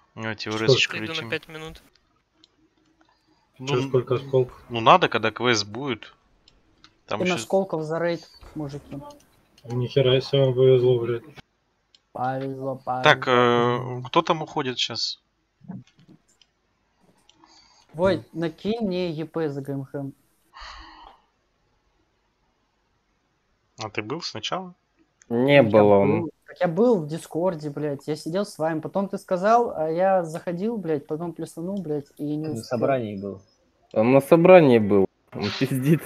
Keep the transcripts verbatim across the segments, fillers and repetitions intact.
Давайте РС Иду на пять минут. Ну, сколько осколков? Ну надо, когда квест будет. Там семь еще... осколков за рейд, мужики. Нихера себе вам повезло, блядь. Повезло, повезло. Так, э, кто там уходит сейчас? Вой, накинь мне ЕП за ГМХ. А ты был сначала? Не Так было. я он. был. Так я был в Дискорде, блядь. Я сидел с вами. Потом ты сказал, а я заходил, блядь, потом плюсанул, блядь, и не На успел. собрании был. Он на собрании был. Он пиздит.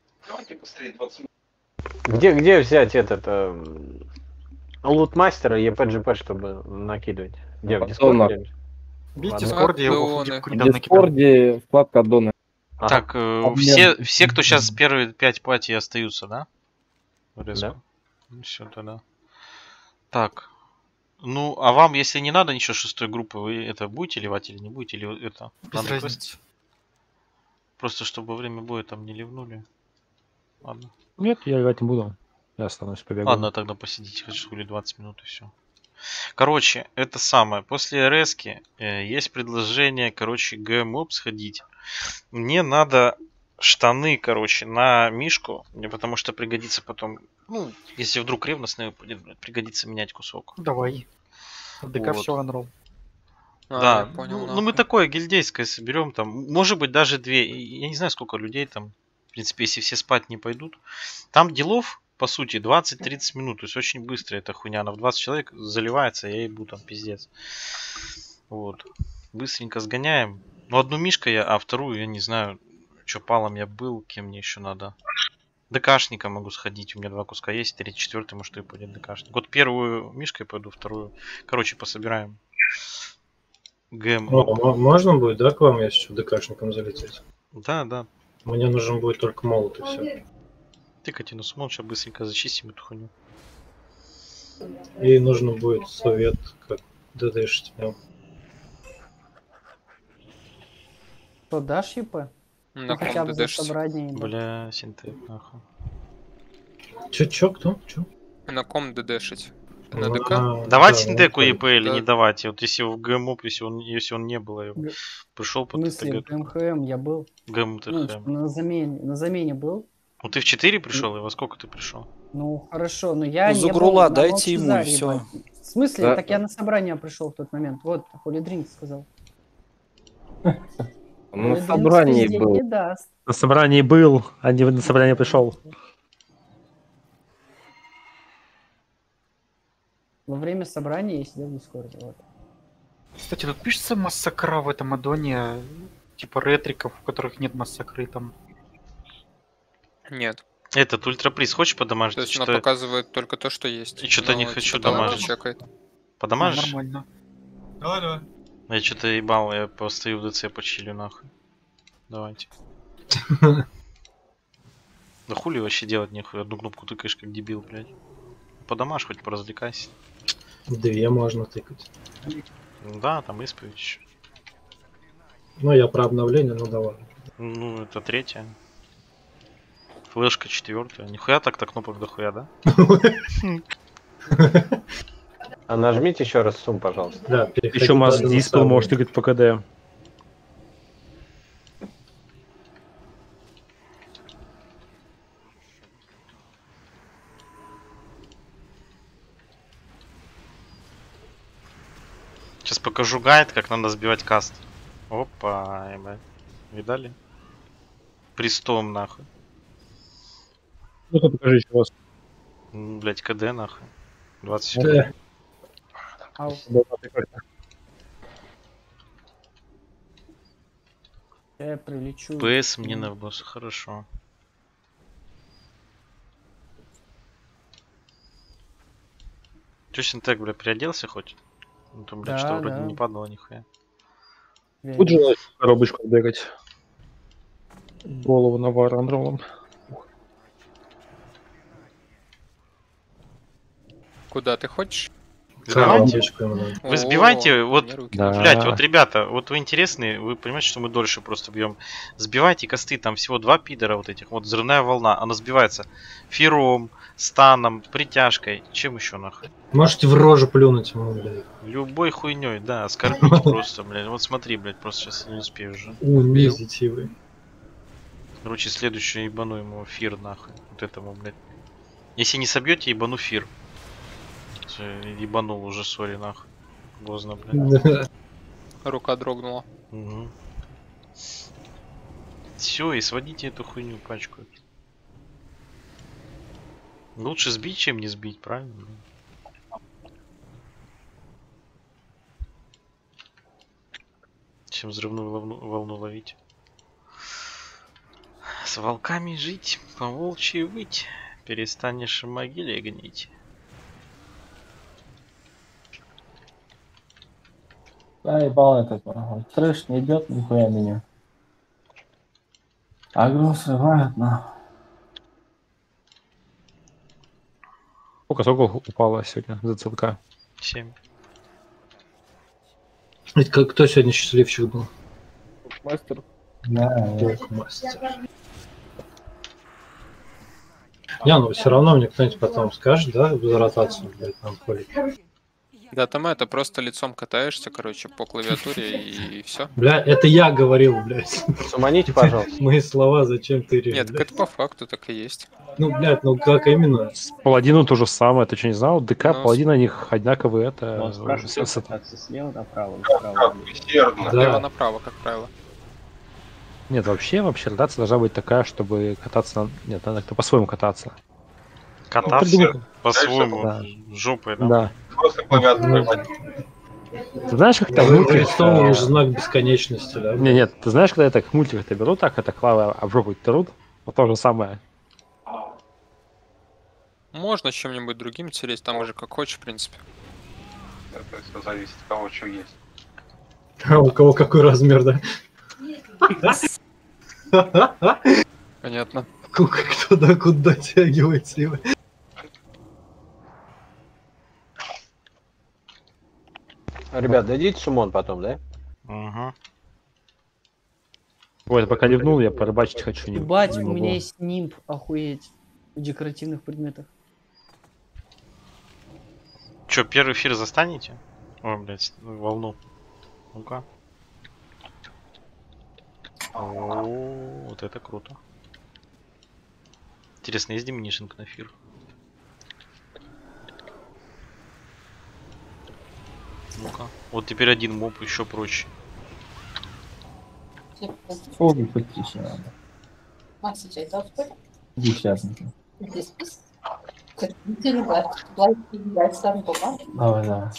Где, где взять этот э, лутмастера и ЕП-ГП, чтобы накидывать? Где, в Дискорде? В Ладно. Дискорде я Аддоны. его В недавно кидал. Дискорде вкладка аддоны. Ага. Так, э, Обмен. все, все, кто сейчас первые пять пати остаются, да? Да. Все тогда. Так. Ну, а вам, если не надо ничего шестой группы, вы это будете ливать или не будете? Или это Без надо квест? разницы. Просто чтобы во время боя там не ливнули. Ладно. Нет, я играть не буду. Я останусь побегу. Ладно, тогда посидите хоть хули двадцать минут и все. Короче, это самое. После РСки э, есть предложение, короче, ГМОП сходить. Мне надо штаны, короче, на Мишку. Мне потому что пригодится потом. Ну, если вдруг ревностный выпадет, блядь, пригодится менять кусок. Давай. ДК Вот. все анрол. А, Да, я понял, ну, ну нахуй. мы такое гильдейское соберем там. Может быть даже две. И я не знаю, сколько людей там. В принципе, если все спать не пойдут. Там делов, по сути, двадцать-тридцать минут. То есть очень быстро эта хуйня. Она в двадцать человек заливается, я ебу там пиздец. Вот. Быстренько сгоняем. Ну, одну Мишка я, а вторую я не знаю, что палом я был, кем мне еще надо. ДКшника могу сходить, у меня два куска есть, третий, четвертый, может и пойдет ДКшник. Вот первую Мишкой пойду, вторую. Короче, пособираем. ГМ. О, м- можно будет, да, к вам, если что, ДКшником залететь? Да, да. Мне нужен будет только молот и все. Тыкайте на смол, сейчас быстренько зачистим эту хуйню. И нужно будет совет, как ДДшить. Да. Что, дашь ЕП? На Ну, хотя бы за ком собрание. ебать. Бля, синтет, нахуй. Чё, чё, кто? Чё? На ком ДДшить? На Ну, ДК? а, Давать да, синтеку вот ЕП или да. не давать? Вот если в ГМОП, если он, если он не был, я Г- пришел В под смысле, в ГМХМ я был. Ну, типа, ГМТХ. на замене, на замене был. Ну ты в четыре пришел, и во сколько ты пришел? Ну, хорошо, но я Ну, не Загрула, был на дайте ему, и Молчазаре, всё. ебать. В смысле? Да. Так я на собрание пришел в тот момент. Вот, Хули Дринк сказал. Он Хули на Дринкс собрании пиздеть был. не даст. На собрании был, а не на собрание пришел. Во время собрания я сидел в Дискорде. Вот. Кстати, тут пишется массакра в этом аддоне, типа ретриков, у которых нет массакры там. Нет. Этот ультраприз хочешь подамажить? То есть она Что-то показывает только то, что есть. И что-то Но не хочу что-то она дамажить. чекает. подамажишь? Ну, нормально. Давай, давай. Я что-то ебал, я постою в ДЦ почилю нахуй. Давайте. Да хули вообще делать нехуй, одну кнопку тыкаешь как дебил, блядь. Подамажь хоть поразвлекайся. Две можно тыкать. Ну да, там исповедь еще. Ну, я про обновление, ну давай. Ну, это третья. Флешка четвертая. Нихуя так-то кнопок дохуя, да? А нажмите еще раз сум, пожалуйста. Да, переходи Еще масс даже на диспел старую. может тыкать по КД. Сейчас покажу гайд, как надо сбивать каст. Опа, ебать. Видали? Пристом нахуй. Ну-ка покажи еще раз. Блять, КД нахуй. двадцать Э, секунд. Ау. Я прилечу. ПС мне на босса, хорошо. Чё синтек, бля, переоделся хоть? Ну там, блядь, Да, что вроде да. не падало нихуя. Тут же надо в коробочку бегать. Голову навар анролом. Куда ты хочешь? Сбивайте. Коробочку ему надо. Вы сбивайте, вот, мне руки Да. блять, вот, ребята, вот вы интересные, вы понимаете, что мы дольше просто бьем. Сбивайте косты, там всего два пидора вот этих. Вот взрывная волна, она сбивается фиром, станом, притяжкой. Чем еще нахуй? Можете в рожу плюнуть ему, блядь. Любой хуйней, да, оскорбить просто, блядь. Вот смотри, блядь, просто сейчас не успею уже. Унизите вы. Короче, следующую ебану ему фир нахуй. Вот этому, блядь. Если не собьете, ебану фир. Всё, ебанул уже, сори нахуй. Поздно, блядь. Рука дрогнула. Угу. Все, и сводите эту хуйню пачку. Лучше сбить, чем не сбить, правильно? Чем взрывную волну, волну ловить. С волками жить, по волчьи выть. Перестанешь в могиле гнить. Да, ебал этот, нахуй. Трэш не идет, нихуя меня. Агро срывает, нахуй. Сколько, сколько упало сегодня за ЦЛК? семь. Это как- кто сегодня счастливчик был? Мастер. Да, да. Ох, мастер. Не, ну все равно мне кто-нибудь потом скажет, да, за ротацию, блядь, нам поле. Да, там это, просто лицом катаешься, короче, по клавиатуре и, все. Бля, это я говорил, блядь. Суманите, пожалуйста. Мои слова зачем ты режешь, Нет, так блядь? это по факту так и есть. Ну, блядь, ну как именно? Паладину то же самое, ты что не знал? ДК, Ну, паладин, они одинаковые, это... Он спрашивает, с- с- как кататься слева направо, направо. Слева Да. направо, как правило. Нет, вообще, вообще, ротация должна быть такая, чтобы кататься... на- Нет, надо как-то по-своему кататься. Кататься придумай. по-своему, Да. жопой, да? Да. Просто клавиатурой. Ты знаешь, как там в Вы мультиках, нарисован э, знак бесконечности, да? Не, нет, ты знаешь, когда это в мультиках это берут, так это клавы об жопу трут, вот то же самое. Можно чем-нибудь другим тереть, там уже как хочешь, в принципе. Это все зависит от того, что есть. А у кого какой размер, да? Понятно. Кто до куда дотягивается его. Ребят, дадите сумон потом, да? Угу. Ой, я пока ливнул, я порыбачить хочу. не- Ебать, не у могу. меня есть нимб, охуеть. В декоративных предметах. Че, первый эфир застанете? Ой, блядь, волну. Ну-ка. О, вот это круто. Интересно, есть диминишинг на эфир? Ну-ка. Вот теперь один моб еще проще. Фогу хоть тише надо. Десятники. Давай, давай.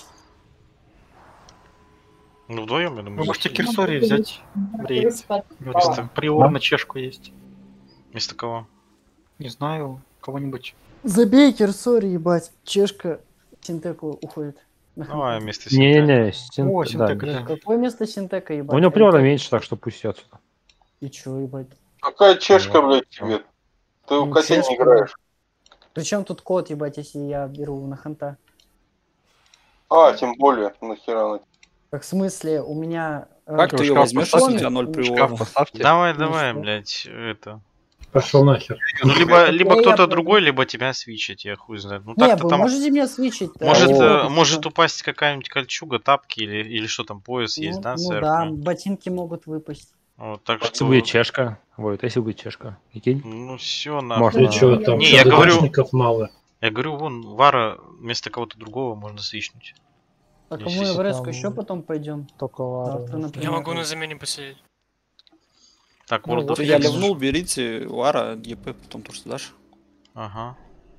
Ну вдвоем, я Вы думаю. можете будет. Кирсори взять в рейд. Вместо, Приор на чешку есть. вместо кого? Не знаю, кого-нибудь. Забей Кирсори, ебать. Чешка Синтеку уходит. На Давай ханту. вместо Синтека. Не-не-не, син- О, да, Синтека, не- да. Какое место Синтека, ебать? У него приора меньше, так что пусть отсюда. И чё, ебать? Какая чешка, Вот. блядь, тебе? Ты в Ну, коте чешка, не играешь. Причем тут код, ебать, если я беру на ханта? А, тем более, нахера. Так в смысле, у меня... э, Как ты ее шкаф возьмешь, поставь, если у тебя ноль у- приора? Шкаф поставьте. Давай, Ну давай, что? блядь, это. Пошел нахер. Ну либо, либо я кто-то понял. другой, либо тебя свичать, я хуй знает. Ну Не, так-то вы там. можете меня свичить? Может, Да, э, вот, может да. упасть какая-нибудь кольчуга, тапки или, или что там, пояс есть, Ну, да, ну сэр? да, ботинки могут выпасть. Вот, так Если что. будет чешка, вот, если будет чешка, прикинь. Ну все, Можно. нахуй. Ты чё, там Не, я что, говорю- дачников мало? Я говорю, вон, Вара вместо кого-то другого можно свичнуть. Так, а Если мы в там резку еще потом пойдем. Только Завтра, например. Я могу на замене посидеть. Так, Ну, World вот of Я Tanks. ливнул, берите Уара, ЕП, потом то, что дашь. Ага.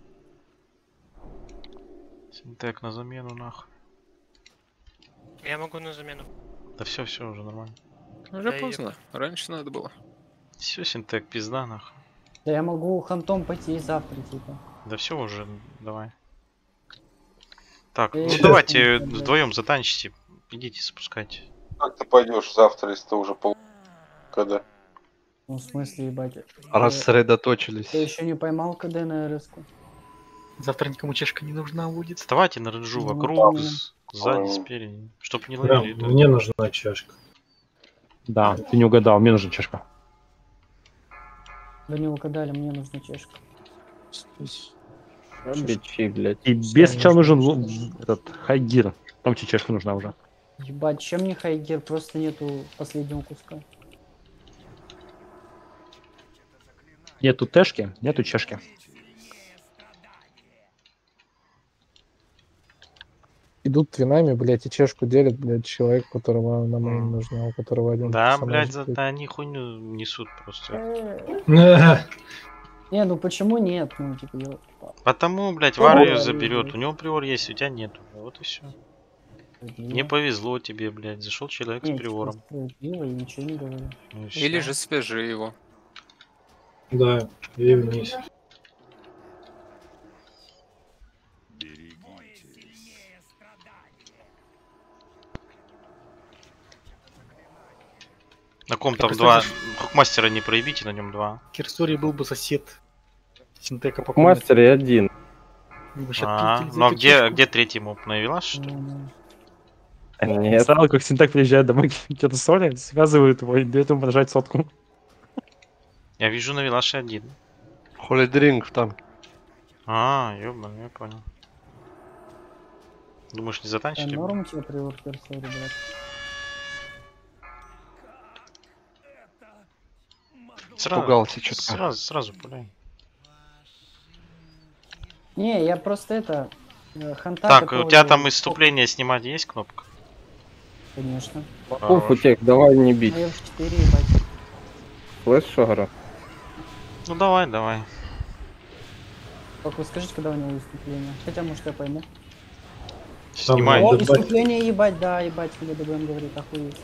Синтек на замену, нахуй. Я могу на замену. Да все, все уже нормально. Уже Да, поздно. Раньше надо было. Все, Синтек, пизда, нахуй. Да я могу хантом пойти и завтра, типа. Да все уже, давай. Так, Э, ну честно, давайте блядь. вдвоем затанчите. Идите, спускайте. Как ты пойдешь завтра, если ты уже пол... Когда? Ну, в смысле, ебать. Э, Рассредоточились. Ты еще не поймал КД на РС-ку? Завтра никому чешка не нужна будет. Вставайте на рыжу Ну, вокруг, да. с- сзади, спереди. Чтоб не Да, ловили. это. мне нужна чашка. Да, ты не угадал, мне нужна чашка. Вы не угадали, мне нужна чешка. Бичи, блядь. И без сначала нужен л- этот хайгир. Там тебе чашка нужна уже. Ебать, чем мне хайгер? Просто нету последнего куска. Нету тэшки, нету чашки. Идут твинами, блядь, и чешку делят, блядь, человек, которого на мейн нужна, у которого один Да, персонаж, блядь, за, блядь. да, они хуйню несут просто. Э, Не, ну почему нет? Ну, типа, я- Потому, блядь, Ну, Вар да, ее да, заберет. да. У него приор есть, у тебя нету. Вот и все. Не повезло тебе, блядь. Зашел человек Не, с приором. типа, справедливо, я ничего не говорю. Ну и Или всё. же свяжи его. Да, и вниз. На ком там Так, два. кстати, Хукмастера не проявите, на нем два. Кирсори был бы сосед Синтека по комнате. Мастер и один. Вы бы щас А, пиздили за ну а эту где, чешку. где третий моб навелась, что ли? Нет. Сразу как Синтак приезжает домой к соли, связывают его и дает ему подожать сотку. Я вижу навелаш один. Холидринг там. А, ёбаный, я понял. Думаешь, не Да, затанчили? норм у тебя приор Кирсори, блядь. Сразу, Пугался чутка. Сразу, сразу пуляй. Не, я просто это... э, Ханта Так, у такого тебя не- там исступление снимать есть кнопка? Конечно. Уф, у тех, давай не бить. А я в четыре, ебать. Слышь, что говорю? Ну давай, давай. Только вы скажите, когда у него выступление. Хотя, может, я пойму. Снимай. О, Ебать. выступление, ебать, да, ебать, когда ДБМ говорит, охуеть.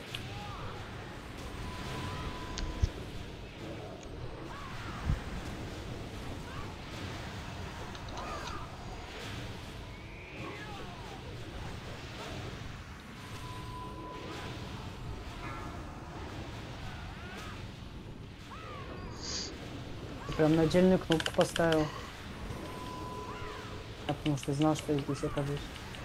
Ты прям на отдельную кнопку поставил. А потому что знал, что я здесь окажусь.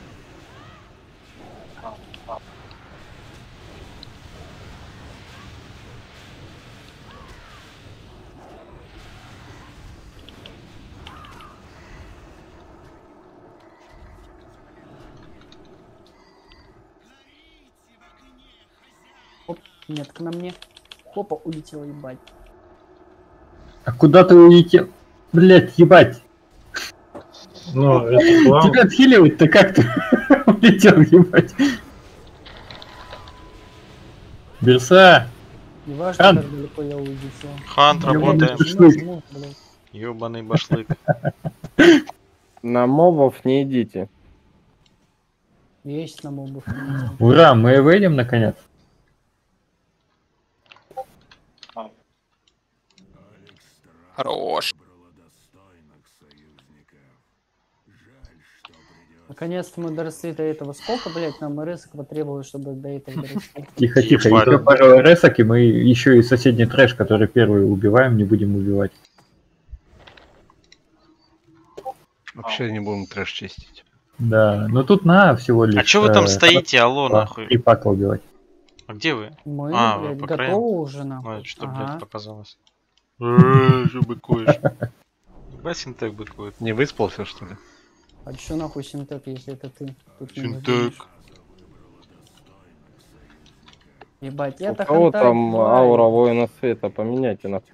Оп, метка на мне. Хопа, улетела, ебать. А куда ты улетел? Блять, ебать. Ну, это план. Тебя отхиливать-то как ты улетел, ебать? Берса! Не важно, Хан. как далеко я улетел. Хант, Ёбаный работаем. башлык. Ну, блядь. Ёбаный башлык. На мобов не идите. Есть на мобов. Ура, мы выйдем наконец. Хорош. Наконец-то мы доросли до этого. Сколько, блядь, нам РС потребовалось, чтобы до этого дорасти? Тихо, тихо, Ебать. еще пару РСок, и мы еще и соседний трэш, который первый убиваем, не будем убивать. Вообще не будем трэш чистить. Да, но тут на всего лишь... А чё вы там э, стоите, алло, два- нахуй? Три пака убивать. А где вы? Мы, А, вы блядь, по готовы краям? уже, нахуй. Ой, что, Ага. блядь, показалось? Эээ, что быкуешь? Ебать, Синтек быкует. Не выспался, что ли? А чё нахуй Синтек, если это ты? Тут не Синтек. выживешь. Ебать, У это кого хантай, там давай. аура воина света? Поменяйте на.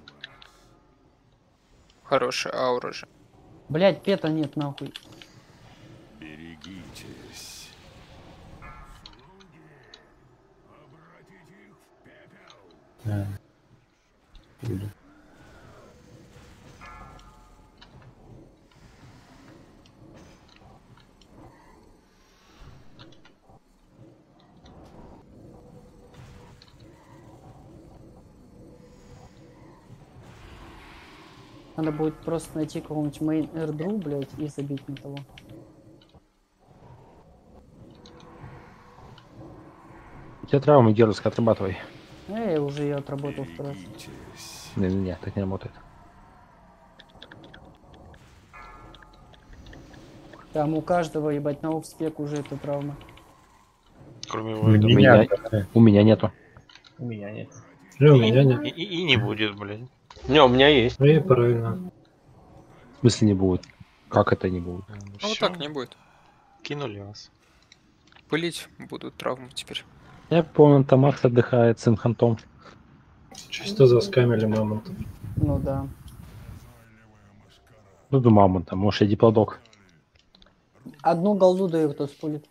Хорошая аура же. Блядь, пета нет, нахуй. Да. Надо будет просто найти какого-нибудь мейн эрдру, блядь, и забить на того. У тебя травма геройская, отрабатывай. Э, я уже ее отработал второй раз. Не-не-не, так не работает. Там у каждого, ебать, на офспек уже эта травма. Кроме У Войда. меня, У меня нету. У меня нет. И у меня нет. И, и- и не будет, блядь. Не, у меня есть. И правильно. В смысле не будет? Как это не будет? Ну, Ну вот всё, так не будет. кинули вас. Пылить будут травмы теперь. Я помню, там Макс отдыхает с инхантом. Чисто заскамили мамонта. Ну да. Ну, да мама там, может, я диплодок. Одну голду даю, кто спулит.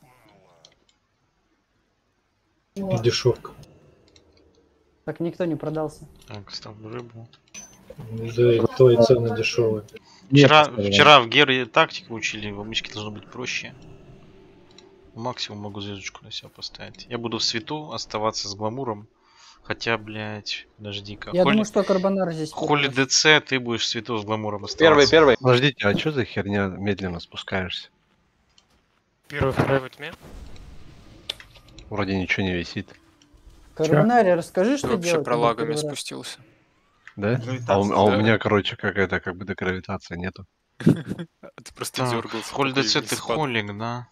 Дешевка. Так никто не продался. Так, ставлю рыбу. Да и твои цены дешевые. Вчера, поставляю. вчера в Гере тактику учили, в мышке должно быть проще. Максимум могу звездочку на себя поставить. Я буду в свету оставаться с гламуром. Хотя, блядь, подожди-ка. Я Холи, думаю, что Карбонар здесь Холи первый. ДЦ, ты будешь в свету с гламуром Первый, оставаться. первый. Подождите, а что за херня медленно спускаешься? Первый, второй в тьме. Вроде ничего не висит. Карбонаре, расскажи, что Вообще делать. пролагами надо первый раз. спустился. Да? Гравитация, А у, а у да. меня, короче, какая-то как бы до гравитации нету. Ты просто Так, дергался. Холь пока ДЦ, не ты спал. холик, да?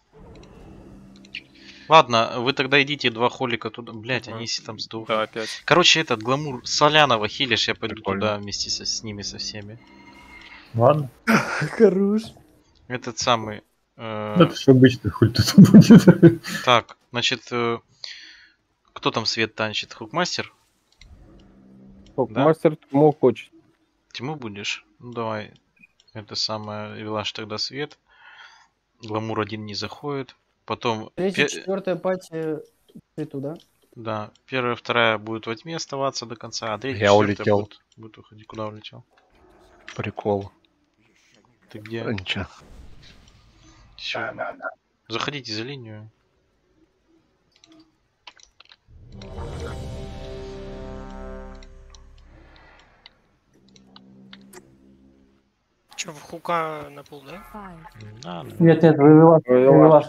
Ладно, вы тогда идите два холика туда. Блять, они если там сдохнут. Да, опять. Короче, этот гламур Солянова хилишь, я пойду Прикольно. туда вместе со, с ними, со всеми. Ладно. Хорош. Этот самый... э, Это все обычно, хуй тут будет. Так, значит, э, кто там свет танчит? Хукмастер? Да? Мастер Тьму хочет. Тиму будешь? Ну давай. Это самое, Вилаш тогда свет. Гламур один не заходит. Потом... Третья, пе- четвертая пати свету, да? Да, первая, вторая будет во тьме оставаться до конца, а третья, Я четвертая улетел. Будет, будет уходить. Куда улетел? Прикол. Ты где? А, ничего. Всё. Заходите за линию. Че, в хука на пол, да? Да, да. Нет, нет, вывела. Вывела.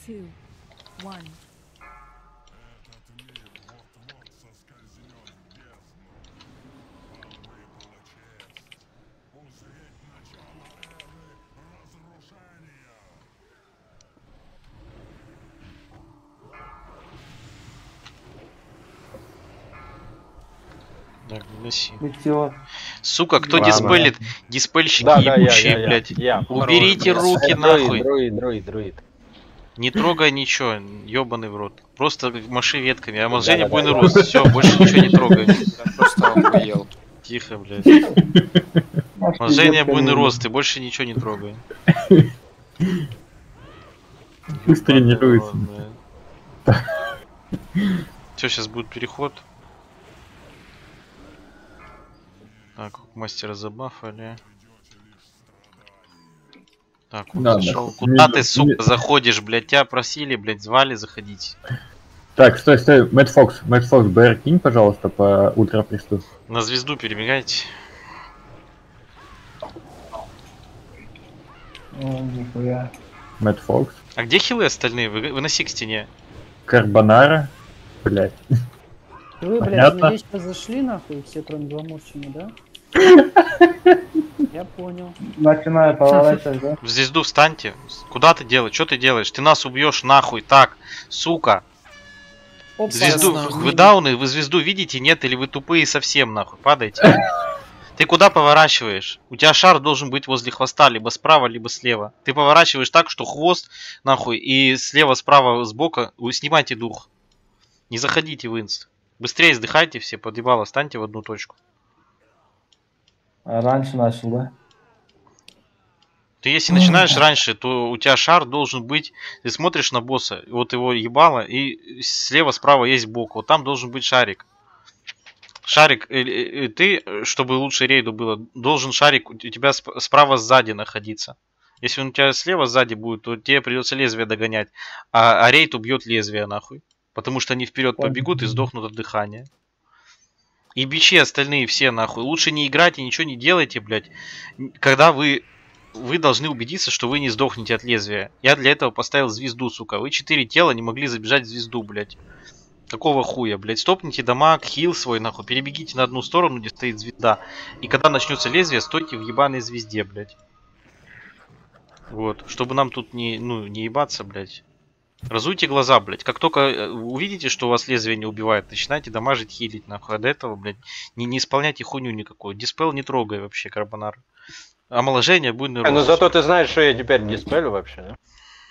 Так, носи. Метеор. Сука, кто Ладно. диспелит? Диспельщики Да, да, я, ебучие, я, я, блядь. я. Уберите руки Э, нахуй. Друид, друид, друид. Не трогай ничего, ебаный в рот. Просто маши ветками. А Женя Да-да-да, буйный я- рост. Все, больше ничего не трогай. Я просто охуел. Тихо, блядь. Женя буйный рост, ты больше ничего не трогай. Пусть тренируется. Все, сейчас будет переход. Так, мастера забафали. Так, он Да, зашел. да. Куда Ми- ты, сука, ми- заходишь, блядь? Тебя просили, блядь, звали заходить. Так, стой, стой, Мэтт Фокс, Мэтт Фокс, БР кинь, пожалуйста, по ультрапристу. На звезду перебегайте. Мэтт Фокс. А где хилы остальные? Вы- Выноси к стене. Карбонара. Блять. Вы, блядь, Понятно. надеюсь, позашли нахуй, все кроме Гламурчина, да? Я понял. Начинаю поворачивать, да? В звезду встаньте. Куда ты делаешь? Что ты делаешь? Ты нас убьешь нахуй, так, сука. Опа. Звезду, нахуй. вы дауны, вы звезду видите, нет, или вы тупые совсем нахуй, падайте. Ты куда поворачиваешь? У тебя шар должен быть возле хвоста, либо справа, либо слева. Ты поворачиваешь так, что хвост нахуй, и слева, справа, сбоку, вы снимайте дух. Не заходите в инст. Быстрее сдыхайте все, подъебало, станьте в одну точку. А раньше начал, да? Ты если начинаешь раньше, то у тебя шар должен быть, ты смотришь на босса, вот его ебало, и слева, справа есть бок, вот там должен быть шарик. Шарик, э, э, ты, чтобы лучше рейду было, должен шарик у тебя сп- справа сзади находиться. Если он у тебя слева сзади будет, то тебе придется лезвие догонять, а, а рейд убьет лезвие нахуй. Потому что они вперед побегут и сдохнут от дыхания. И бичи остальные все нахуй. Лучше не играйте, ничего не делайте, блядь. Когда вы... Вы должны убедиться, что вы не сдохнете от лезвия. Я для этого поставил звезду, сука. Вы четыре тела не могли забежать в звезду, блядь. Какого хуя, блядь? Стопните дамаг, хил свой, нахуй. Перебегите на одну сторону, где стоит звезда. И когда начнется лезвие, стойте в ебаной звезде, блядь. Вот. Чтобы нам тут не, ну, не ебаться, блядь. Разуйте глаза, блядь. Как только э, увидите, что у вас лезвие не убивает, начинайте дамажить, хилить, нахуй. А до этого, блядь, не, не исполняйте хуйню никакую. Диспел не трогай вообще, карбонар. Омоложение, буйный рост. Ну зато ты знаешь, что я теперь диспелю вообще, да?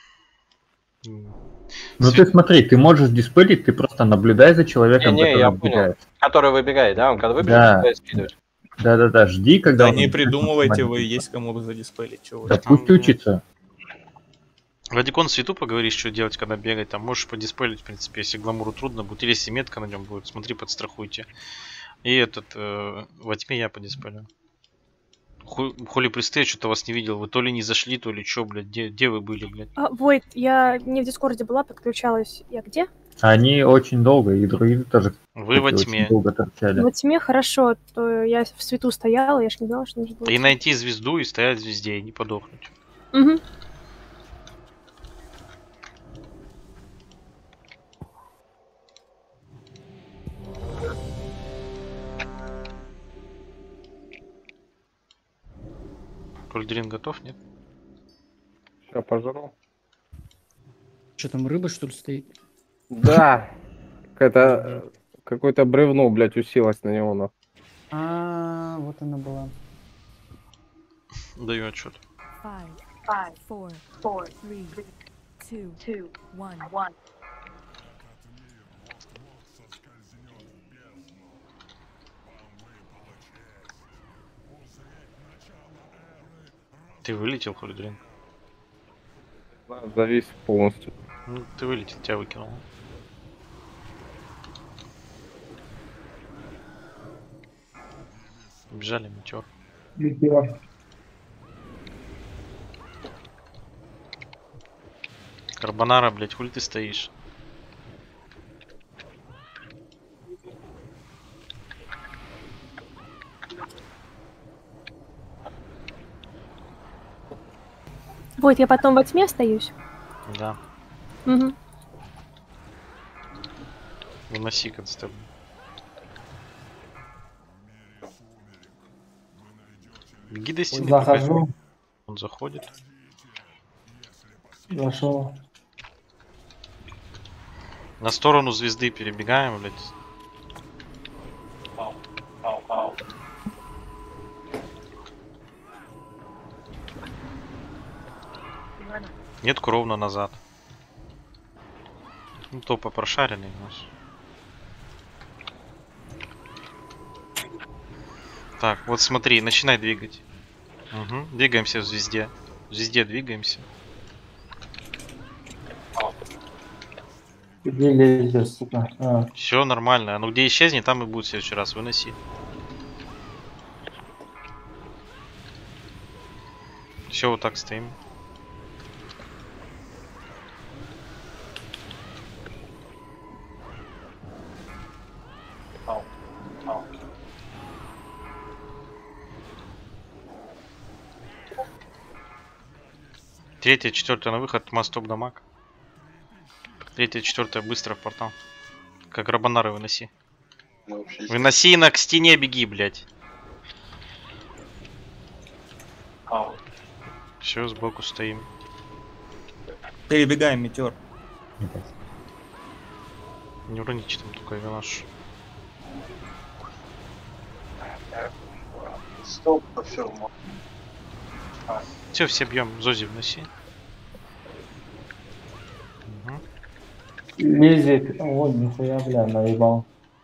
Ну ты смотри, ты можешь диспелить, ты просто наблюдай за человеком, Не, не, который я выбегает. понял. Который выбегает, да? Он когда выбежит, Да. тогда и скидывает. Да-да-да, жди, когда Да он не начнет придумывайте вы, автоматически. есть кому задиспелить. Чего вы. Да пусть учится. Радикон Свету поговоришь, что делать, когда бегать. Там можешь подиспелить, в принципе, если гламуру трудно будет. Или если метка на нем будет, смотри, подстрахуйте. И этот, э, во тьме я подиспелю. Ху, хули присты, я что-то вас не видел. Вы то ли не зашли, то ли что, блядь. Где, где вы были, блядь? А, Войт, я не в Дискорде была, подключалась. Я где? Они очень долго, и другие тоже Вы во кстати, тьме. очень долго торчали. Во тьме хорошо, то я в свету стояла, я ж не знала, что нужно было. И найти звезду, и стоять в звезде, и не подохнуть. Угу. Кольдрин готов, нет? Сейчас пожру. Что там, рыба, что ли, стоит? Да. Какая-то... Какое-то бревно, блядь, усилось на него, нахуй. А, вот она была. Даю отчет. Five, five, four, four, three, two, two, one, one. Ты вылетел, Кольдрин? Завис полностью. Ну, ты вылетел, тебя выкинул. Бежали, метеор. Метеор. Карбонара, блядь, хули ты стоишь? Войт, я потом во тьме остаюсь? Да. Угу. Выноси констебль. Беги до стены. Захожу. Он заходит. Зашел. На сторону звезды перебегаем, блядь. Нетку ровно назад. Ну, топа прошаренный у нас. Так, вот смотри, начинай двигать. Угу. Двигаемся в звезде. В звезде двигаемся. Где лезешь, сука? А. Все нормально. А ну где исчезнет, там и будет в следующий раз. Выноси. Все, вот так стоим. Третья, четвертая на выход, мост дамаг. Третья, четвертая быстро в портал. Как рабонары выноси. Выноси на к стене беги, блядь. Все, сбоку стоим. Перебегаем, метеор. Не уроните там только винаш. Стоп, все. Все, все бьем. Зози вноси. Угу. Лезет. Ой, нихуя, бля, наебал.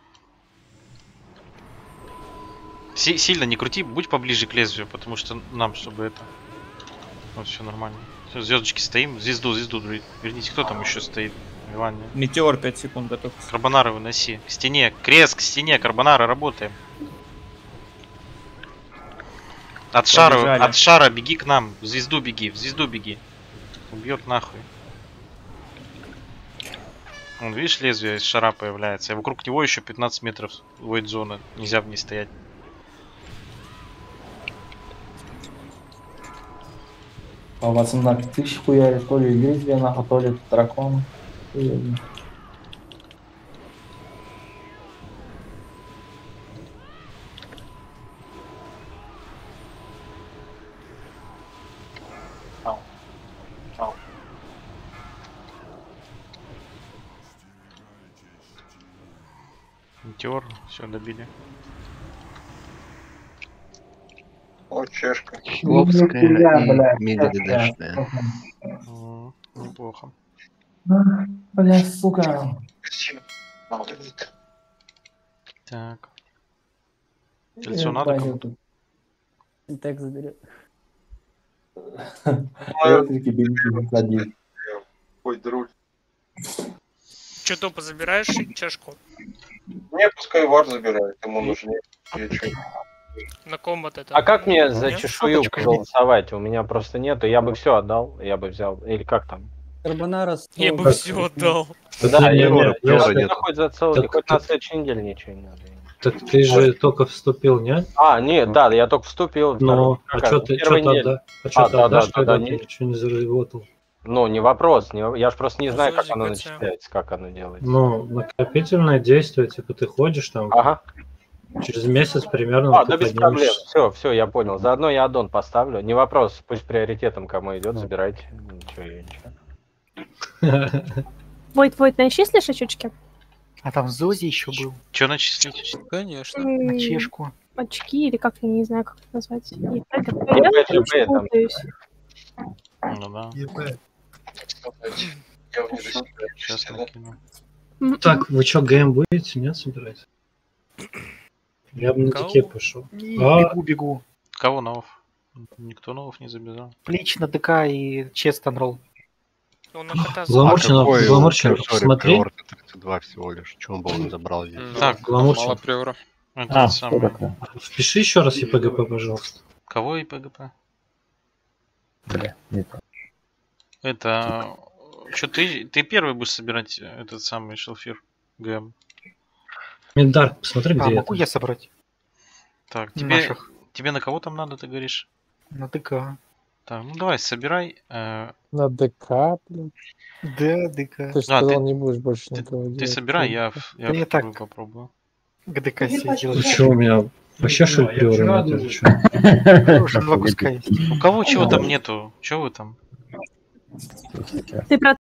Си сильно не крути, будь поближе к лезвию, потому что нам, чтобы это... Вот, все нормально. Все, звездочки стоим. Звезду, звезду, верните, кто там еще стоит? Иван. Метеор пять секунд готов. Карбонары выноси. К стене. Крест к стене. Карбонары, работаем. От шара, Побежали. от шара беги к нам. В звезду беги, в звезду беги. Убьет нахуй. Вон, видишь, лезвие из шара появляется. И вокруг него еще пятнадцать метров войд зоны. Нельзя в ней стоять. А вас на тысяч хуярит, то ли лезвие, нахуй, то ли дракон. Хуярит. Метеор, все добили. О, чешка. Хлопская Нихуя, и блядь, медведешная. М, Неплохо. Бля, сука. Так. Кольцо надо Ебать, кому-то? Так заберет. Электрики бензин садись. Ой, друг. Че, тупо забираешь чашку? Не, пускай вар забирает, ему нужнее. Я чё? На комбат это. А как мне за Нет? чешую Соточка голосовать? У меня просто нету. Я бы все отдал, я бы взял. Или как там? Карбонара Я бы все отдал. Да, не, я не, говорю, я просто же- это хоть за целый, Так- хоть на так- следующей неделе ничего не надо. Так ты же только вступил, не? А, нет, да, я только вступил. Ну, второй- а как, что ты, первой что-то неделе. отда... а что А, ты да, да, отдашь, да, когда да, ты не- ничего не заработал? Ну, не вопрос, не- я же просто не знаю, как Зодик оно это- начисляется, как оно делается. Ну, накопительное действие, типа ты ходишь там, Ага. через месяц примерно А, ты да без проблем. поднимешься. Все, все, я понял. Заодно я аддон поставлю. Не вопрос, пусть приоритетом кому идет, забирайте. Ничего, я ничего. Войт, Войт, начислишь очечки? А там Зози еще был. Че начислить? Конечно. На М, чешку. Очки или как, я не знаю, как это назвать. И ПГП, Я я ПГП очень там. путаюсь. Ну да. Сейчас накину. Так, вы что, ГМ будете, нет, собирать? Я бы на Кого? таке пошел. И А, бегу, бегу. Кого новов? Никто новов не забежал. Плеч на ДК и честон ролл. Он на кота Гламурчинов, Какой, Гламурчинов, сори, смотри. приор-то тридцать два всего лишь. Чего он был не забрал здесь? Так, Гламурчинов. Мало приора. Это А, самое. что такое? Впиши еще раз ЕПГП, пожалуйста. Кого и ПГП? Бля, не то. Это... Что, ты, ты первый будешь собирать этот самый шелфир ГМ? Меддарк, посмотри, А, где могу это. я собрать? Так, тебе, Наших. тебе на кого там надо, ты говоришь? На ДК. Так, ну давай, собирай. э, На ДК, блин. Да, ДК. Ты же А, сказал, ты- не будешь больше ты, никого ты делать. собирай, я, в- я Да я вторую так. попробую. К ДК себе делаю. Ты что, у меня вообще что ли приора нет или что? Уже два куска есть. У кого чего там нету? Чего вы там? Ты про